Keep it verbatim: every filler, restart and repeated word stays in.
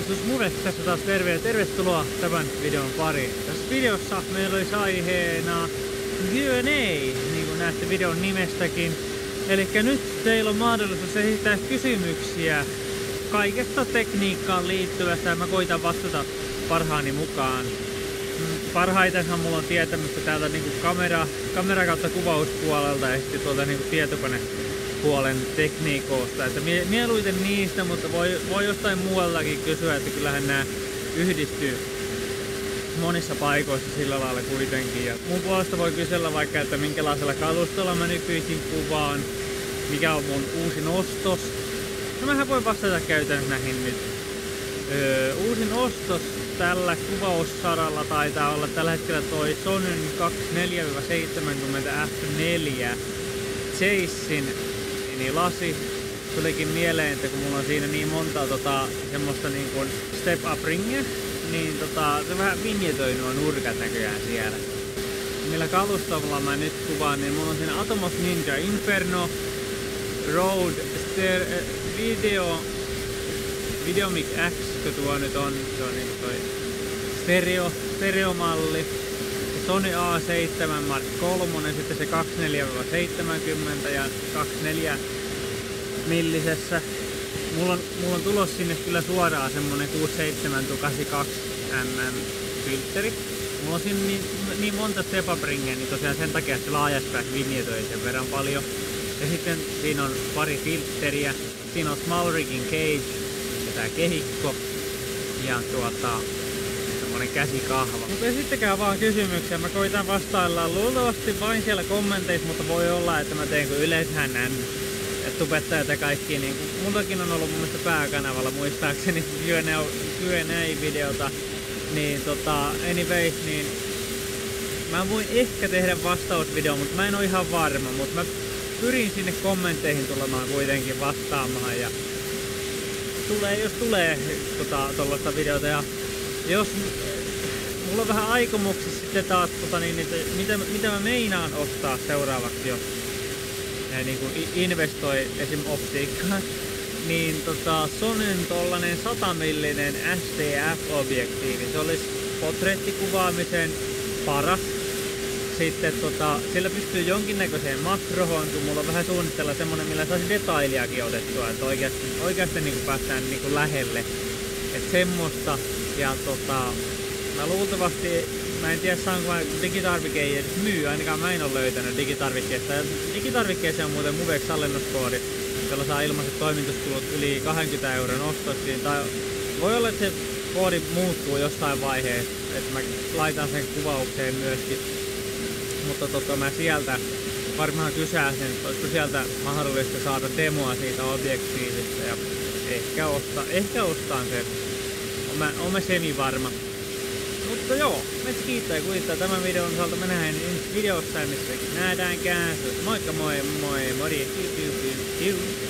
Matkustus Muvet tässä taas terve ja tervetuloa tämän videon pariin. Tässä videossa meillä olisi aiheena Q and A, niin kuin näette videon nimestäkin. Eli nyt teillä on mahdollisuus esittää kysymyksiä kaikesta tekniikkaan liittyvästä ja mä koitan vastata parhaani mukaan. Parhaitenhan mulla on tietämystä täältä niinku kamera, kamera kautta kuvauspuolelta ja sitten tuolta niinku tietokonepuolen tekniikoista. Että mie mieluiten niistä, mutta voi, voi jostain muuallakin kysyä, että kyllähän nämä yhdistyy monissa paikoissa sillä lailla kuitenkin. Ja mun puolesta voi kysellä vaikka, että minkälaisella kalustolla mä nykyisin kuvaan, mikä on mun uusin ostos. No mähän voin vastata käytännössä näihin nyt. Öö, uusin ostos tällä kuvaussaralla taitaa olla tällä hetkellä toi Sonyn kaksikymmentäneljä seitsemänkymmentä F neljä Chasin niin lasi. Tulikin mieleen, että kun mulla on siinä niin monta tota, semmoista niin kuin step up ringiä, niin tota, se vähän vinjetöi nuo nurkat näköjään siellä. Millä kalustolla mä nyt kuvaan, niin mulla on siinä Atomos Ninja Inferno Rode Ster Video Videomic X, kun tuo nyt on, se on niinku toi stereo, stereomalli. Sony A seitsemän Mark kolme, sitten se kaksikymmentäneljä seitsemänkymmentä ja kaksikymmentäneljä millisessä. Mulla on, mulla on tulos sinne kyllä suoraan semmonen kuusikymmentäseitsemän kahdeksankymmentäkaksi millimetriä filtteri. Mulla on siinä niin, niin monta step up ringiä, niin tosiaan sen takia se laajaspäin vinjetöi sen verran paljon. Ja sitten siinä on pari filtteriä. Siinä on Small Rigging Cage ja tää kehikko. Ja tuota, semmonen käsikahva. Mutta esittäkää vaan kysymyksiä. Mä koitan vastailla luultavasti vain siellä kommenteissa, mutta voi olla, että mä teen kun yleensä näin tubettajat ja kaikki. Niin mullakin on ollut mun mielestä pääkanavalla muistaakseni Q and A-videota. Niin tota, anyways, niin mä voin ehkä tehdä vastausvideo, mutta mä en oo ihan varma. Mutta mä pyrin sinne kommentteihin tulemaan kuitenkin vastaamaan. Ja tulee, jos tulee tota, tollaista videota. Ja jos mulla on vähän aikomuksissa sitten taas, tota, niin, että mitä, mitä mä meinaan ostaa seuraavaksi, jos niin kuin investoi esim. Optiikkaan, niin tota, Sonyn tollanen sata millinen S D F-objektiivi, se olisi portrettikuvaamisen paras. Sitten tota, sillä pystyy jonkinnäköiseen makrohon, kun mulla on vähän suunnitella semmonen, millä saisi detailiakin otettua, että oikeasti, oikeasti niin kuin päästään niin kuin lähelle. Että semmoista. Ja tota, mä luultavasti, mä en tiedä saanko mä digitarvike ei edes myy, ainakaan mä en ole löytänyt digitarvikkeesta. Ja digitarvikkeeseen on muuten Muvex allennuskoodi, jolla saa ilmaiset toimituskulut yli kaksikymmentä euron ostoksiin. Tai voi olla, että se koodi muuttuu jossain vaiheessa, että mä laitan sen kuvaukseen myöskin. Mutta tota, mä sieltä varmaan kysäisin, että olisiko sieltä mahdollista saada demoa siitä objektiivista ja ehkä, osta, ehkä ostaan sen. Oon mä semi varma. Mutta joo, meitä kiittää ja kuvittaa tämän videon osalta. Me nähdään ensi videossa ja missä nähdäänkään. Moikka moi moi moi.